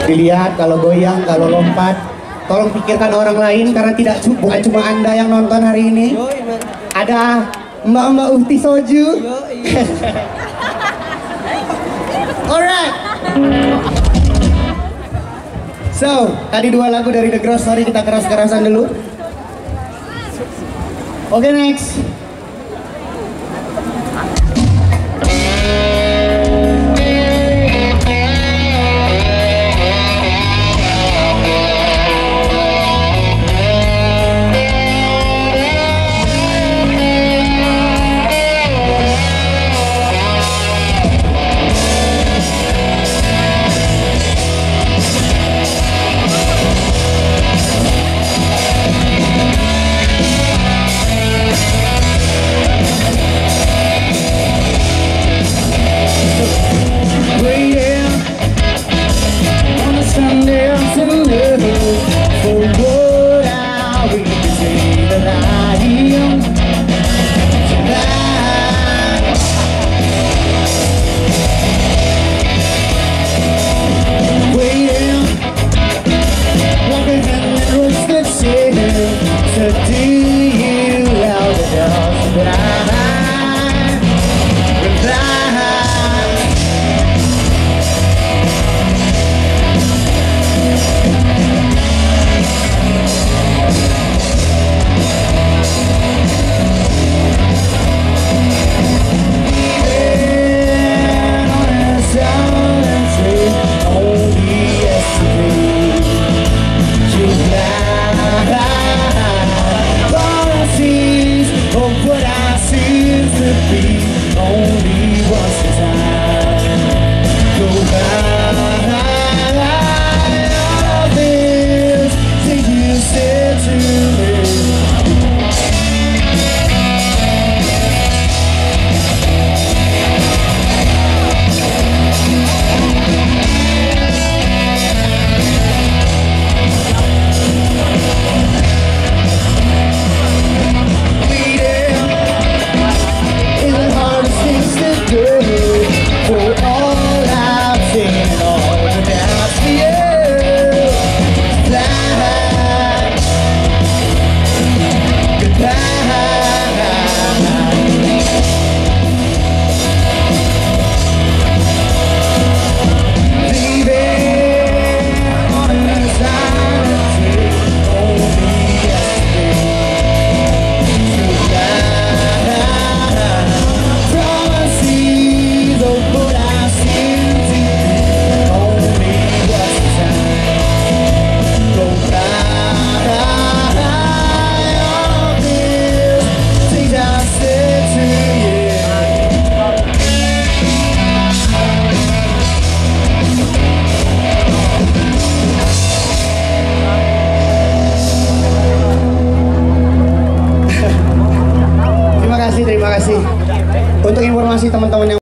Dilihat kalau goyang, kalau lompat. Tolong pikirkan orang lain karena bukan cuma Anda yang nonton hari ini. Ada Mbak Uhti Soju. Alright. So, tadi 2 lagu dari The Grocery, kita keras-kerasan dulu. Oke, next. Terima kasih. Untuk informasi teman-teman yang